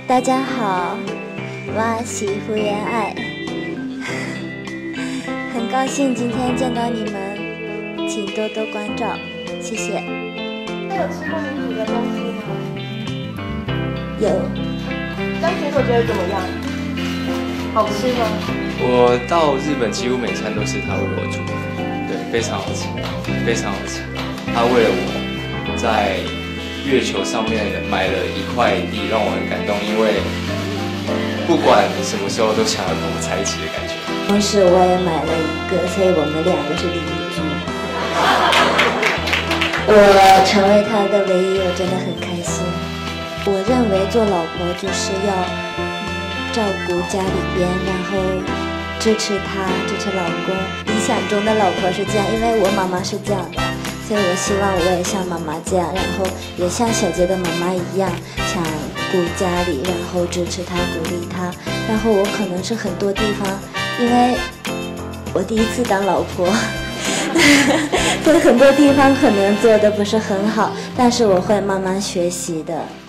大家好，我是胡言爱，很高兴今天见到你们，请多多关照，谢谢。 那有吃过你煮的东西吗？ 有。 张学口觉得怎么样？好吃吗？ 我到日本几乎每餐都是他为我煮的，对，非常好吃，非常好吃。他为了我在月球上面买了一块地，让我很感动，因为不管什么时候都想要跟我在一起的感觉。 同时我也买了一个，所以我们两个是邻居。我成为他的唯一，我真的很开心。我认为做老婆就是要照顾家里边，然后支持他，支持老公。理想中的老婆是这样，因为我妈妈是这样的，所以我希望我也像妈妈这样，然后也像小杰的妈妈一样，想顾家里，然后支持他，鼓励他。然后我可能是很多地方，因为我第一次当老婆，所以很多地方可能做的不是很好，但是我会慢慢学习的。